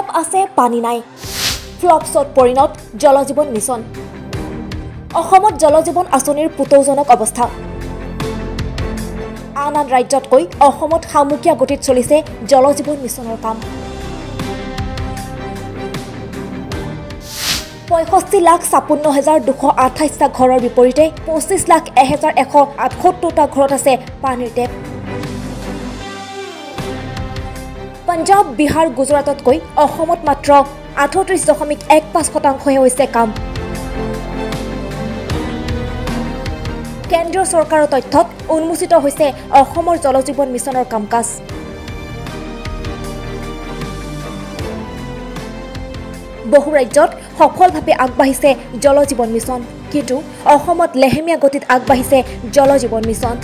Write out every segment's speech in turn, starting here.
tap আছে পানী নাই ফ্লপছত পৰিণত জল জীৱন মিছন অসমত জল জীৱন আঁচনিৰ পুতৌজনক অৱস্থা আন ৰাজ্যতকৈ অসমত সামুকিয়া গতিত চলিছে জল জীৱন মিছনৰ কাম 65,56,228টা ঘৰৰ বিপৰীতে 25,01,178টা ঘৰত আছে পানীৰ টেপ পঞ্জাব বিহাৰ গুজৰাটতকৈ অসমত মাত্ৰ 38.15% হৈছে কাম কেন্দ্ৰীয় চৰকাৰৰ তথ্যত উন্মোচিত হৈছে অসমৰ জল জীৱন মিছনৰ কাম-কাজ বহু ৰাজ্যত সফলভাৱে আগবাঢ়িছে জল জীৱন মিছন কিন্তু অসমত লেহেমীয়া গতিত আগবাঢ়িছে জল জীৱন মিছন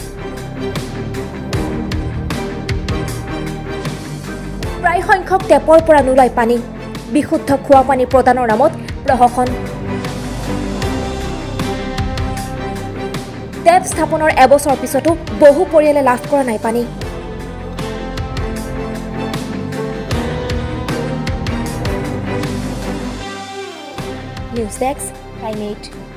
প্ৰায় সংখ্যক টেপৰ পৰা নোলায় পানী বিশুদ্ধ খোৱা পানী প্ৰদানৰ নামত প্ৰশাসন টেপ স্থাপনৰ এবছৰ পিছতো বহু পৰিয়ালে লাভ কৰা নাই পানী নিউজ ডেস্ক টাইম 8